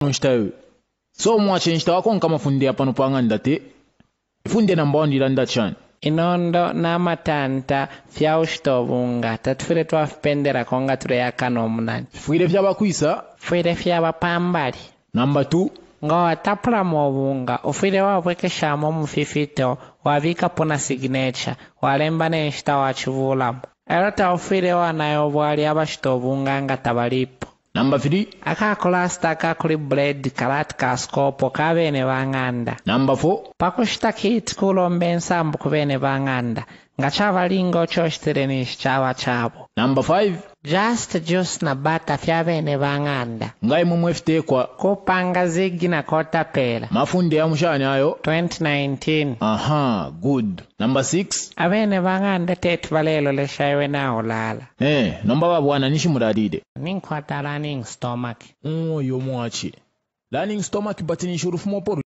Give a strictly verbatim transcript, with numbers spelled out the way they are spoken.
Nshtawe. So mwache nshtawa kwa kama fundi hapa nupanga ndate. Fundi namba one ndilanda chani. Inondo na matanta fya ushtovunga tatufire twafipendera konga ture yakano munani. Fuire fya bakwisa. Fuire fya bapambali. Number two. Nga watapula mwobunga ufire waweke shamo mufifito wavika puna signature walemba neshita wachivulamu. Erota ufire wanayo wali abashitovunga nga tabalipo. Number three. Akakola staka kuli bread kalat kaskopo kabene banganda. Number four. Pakushita kit kulombe nsambu kubene banganda. Nga chava lingo choshitire nish chava chabo. Number five. Just juice na bata fya bene banganda. Ngai mumwefite kwa. Kupanga zigi na kota pela. Mafundi ya mshani ayo. twenty nineteen. Aha, good. Number six. Abene banganda tetu balelo leshaiwe na olala. Eh, nomba babwana nishi muradide. Ninkwata running stomach. Oh, yo mwachi. Running stomach but nishurufu moporo.